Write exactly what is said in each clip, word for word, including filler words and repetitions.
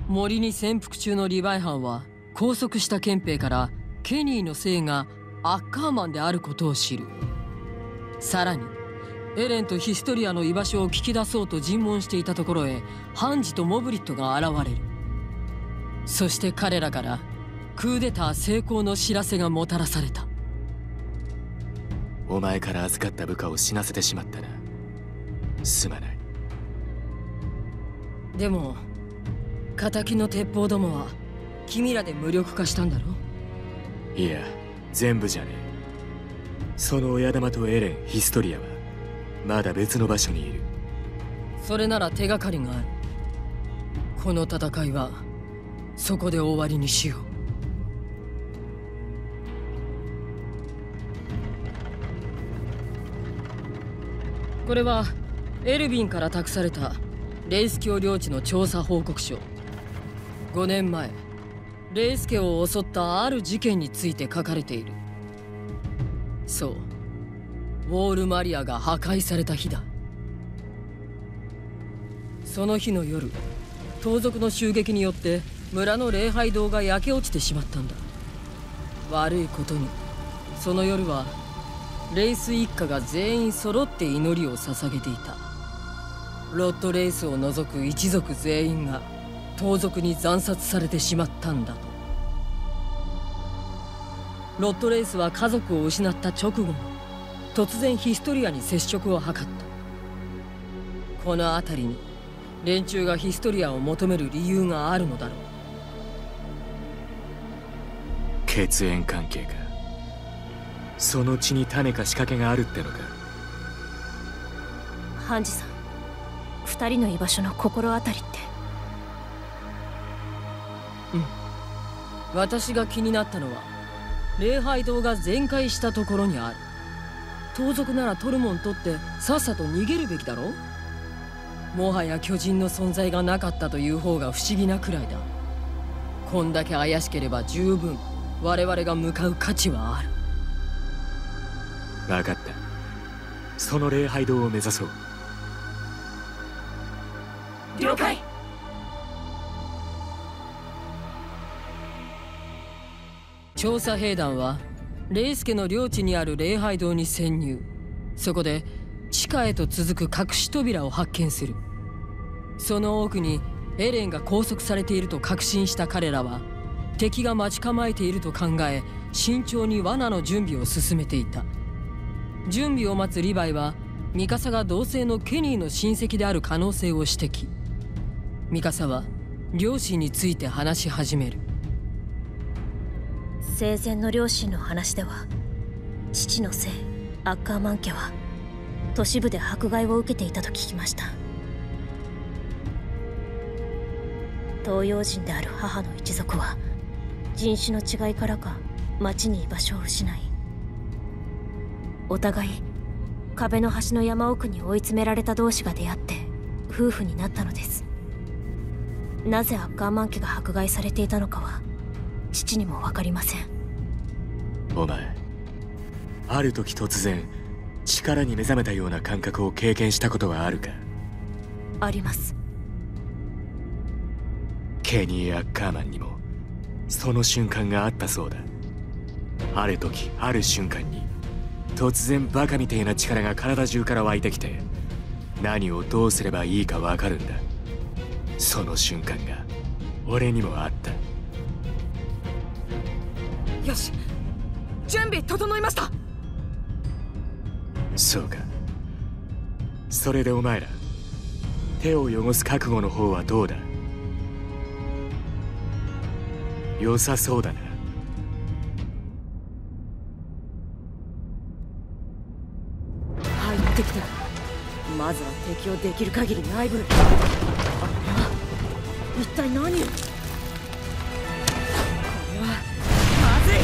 森に潜伏中のリヴァイ班は拘束した憲兵からケニーの姓がアッカーマンであることを知る。さらにエレンとヒストリアの居場所を聞き出そうと尋問していたところへハンジとモブリットが現れる。そして彼らからクーデター成功の知らせがもたらされた。 お前から預かった部下を死なせてしまったな。すまない。 でも敵の鉄砲どもは君らで無力化したんだろ？ いや、全部じゃねえ。その親玉とエレン、ヒストリアはまだ別の場所にいる。 それなら手がかりがある。この戦いはそこで終わりにしよう。これはエルヴィンから託されたレイス教領地の調査報告書。ごねんまえレイス家を襲ったある事件について書かれている。そう、ウォールマリアが破壊された日だ。その日の夜、盗賊の襲撃によって村の礼拝堂が焼け落ちてしまったんだ。悪いことにその夜はレイス一家が全員揃って祈りを捧げていた。ロッド・レイスを除く一族全員が盗賊に惨殺されてしまったんだと。ロッド・レイスは家族を失った直後に突然ヒストリアに接触を図った。この辺りに連中がヒストリアを求める理由があるのだろう。 血縁関係か。その血に種か仕掛けがあるってのか。 ハンジさん、二人の居場所の心当たりって？ うん、私が気になったのは礼拝堂が全壊したところにある。盗賊ならトルモン取ってさっさと逃げるべきだろ。もはや巨人の存在がなかったという方が不思議なくらいだ。こんだけ怪しければ十分我々が向かう価値はある。 分かった。その礼拝堂を目指そう。 了解。 調査兵団はレイス家の領地にある礼拝堂に潜入。そこで地下へと続く隠し扉を発見する。その奥にエレンが拘束されていると確信した彼らは敵が待ち構えていると考え慎重に罠の準備を進めていた。準備を待つリヴァイはミカサが同姓のケニーの親戚である可能性を指摘。ミカサは両親について話し始める。 生前の両親の話では、父の姓アッカーマン家は都市部で迫害を受けていたと聞きました。東洋人である母の一族は人種の違いからか町に居場所を失い、お互い壁の端の山奥に追い詰められた同士が出会って夫婦になったのです。なぜアッカーマン家が迫害されていたのかは父にも分かりません。 お前、ある時突然力に目覚めたような感覚を経験したことはあるか？ あります。 ケニー・アッカーマンにもその瞬間があったそうだ。ある時ある瞬間に突然バカみてえな力が体中から湧いてきて、何をどうすればいいか分かるんだ。その瞬間が俺にもあった。 よし、準備整いました。 そうか。それでお前ら手を汚す覚悟の方はどうだ？良さそうだな。 入ってきた。まずは敵をできる限り内部へ。あれは一体何を？これはまずい。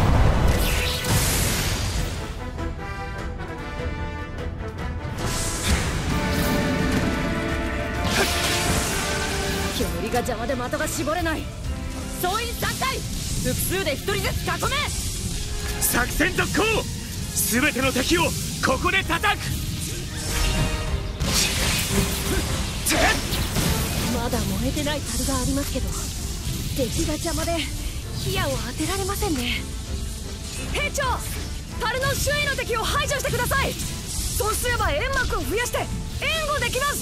煙が邪魔で的が絞れない。総員さんかい、複数でひとりずつ囲め。 作戦続行。全ての敵をここで叩く。 ままだ燃えてない樽がありますけど、敵が邪魔で火矢を当てられませんね。兵長、樽の周囲の敵を排除してください。そうすれば煙幕を増やして援護できます。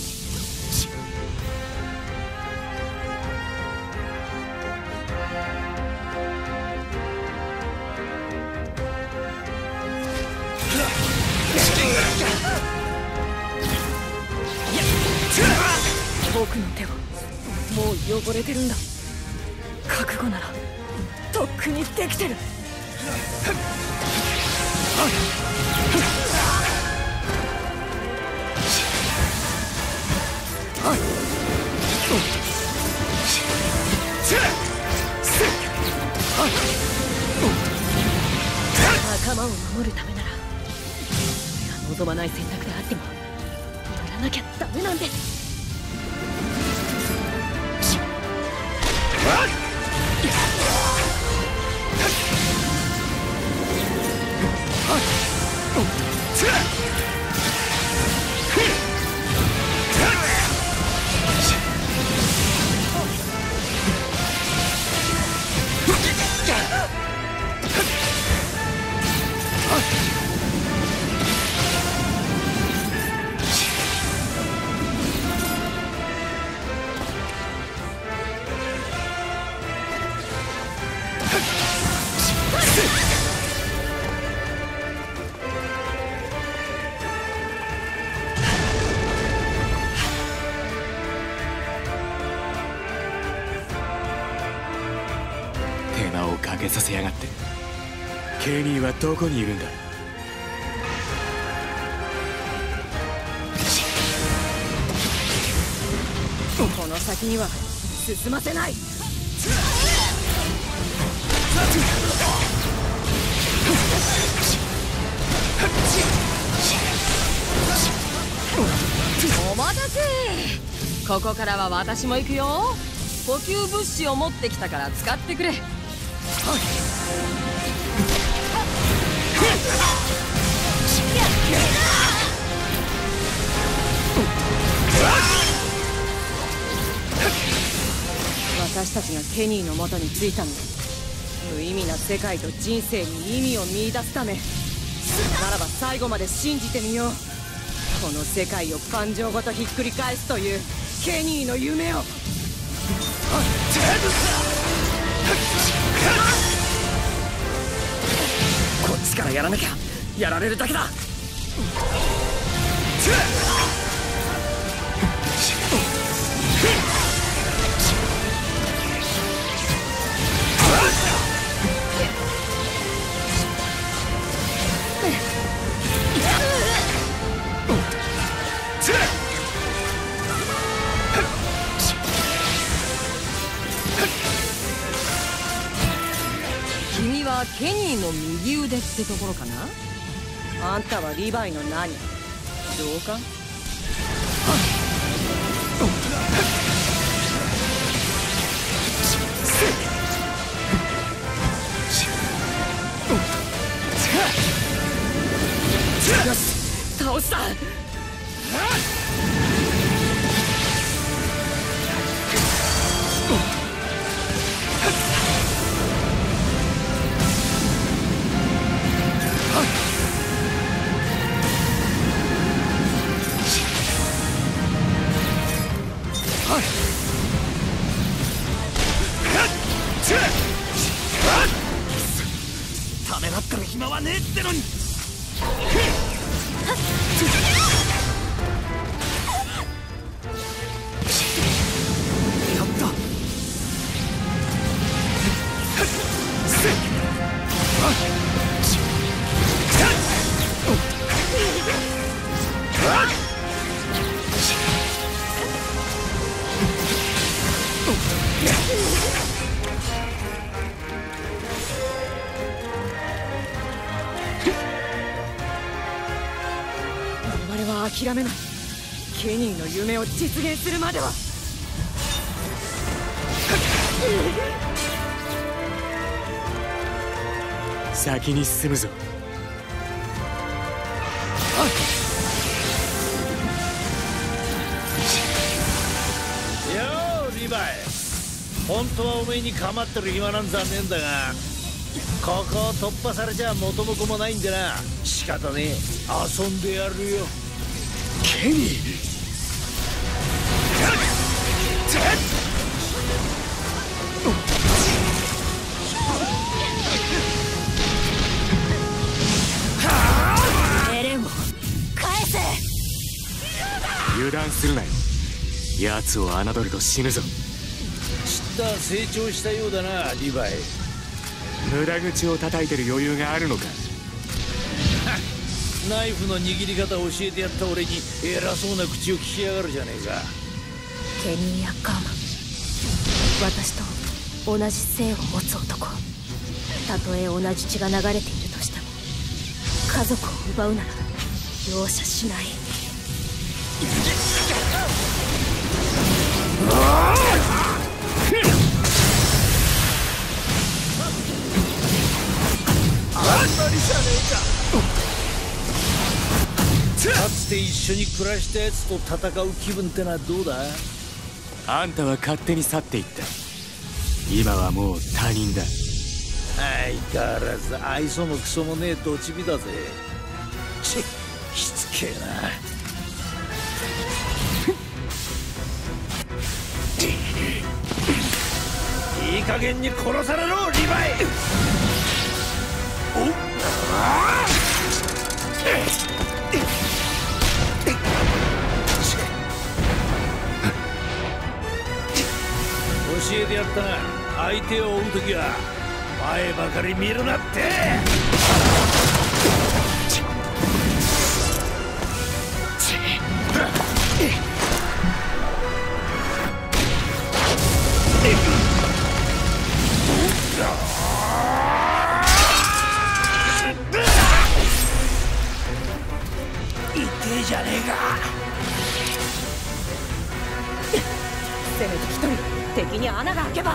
僕の手はもう汚れてるんだ。覚悟ならとっくにできてる。仲間を守るためなら俺が望まない選択であってもやらなきゃダメなんです。 手間をかけさせやがって。ケニーはどこにいるんだ。 この先には進ませない。 お待たせ。ここからは私も行くよ。補給物資を持ってきたから使ってくれ。 私たちがケニーの元に着いたのは無意味な世界と人生に意味を見出すためならば最後まで信じてみよう。この世界を感情ごとひっくり返すというケニーの夢を。こっちからやらなきゃやられるだけだ。 君はケニーの右腕ってところかな。 あんたはリヴァイの何？上官？よし、倒した。ためらってる暇はねえってのに。やった。諦めない。ケニーの夢を実現するまでは。 先に進むぞ。 よヴァイ。本当はおめえに構ってる暇なんざねえんだが、ここを突破されちゃ元も子もないんでな。仕方ねえ、遊んでやるよ。 ケニー。 エレンを返せ。 油断するなよ。奴を侮ると死ぬぞ。 ちった成長したようだな、リヴァイ。 無駄口を叩いてる余裕があるのか。 ナイフの握り方を教えてやった俺に偉そうな口を聞きやがるじゃねえか。 ケニー・アッカーマン、私と同じ性を持つ男。たとえ同じ血が流れているとしても、家族を奪うなら容赦しない。 あんまりじゃねえか。かつて一緒に暮らしたやつと戦う気分ってのはどうだ。 あんたは勝手に去っていった。今はもう他人だ。 相変わらず愛想もクソもねえドチビだぜ。ちっ、しつけえな。いい加減に殺されろ、リヴァイ。おっ、教えてやったな。相手を追うときは前ばかり見るなって。痛えじゃねえか。 せめて一人敵に穴が開けば。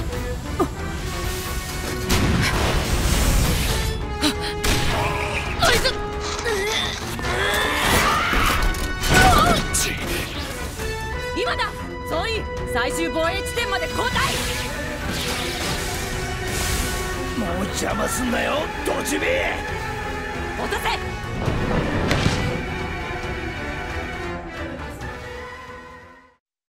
あいつ今だ総員、最終防衛地点まで交代。 もう邪魔すんなよ、ドチビ。 落とせ。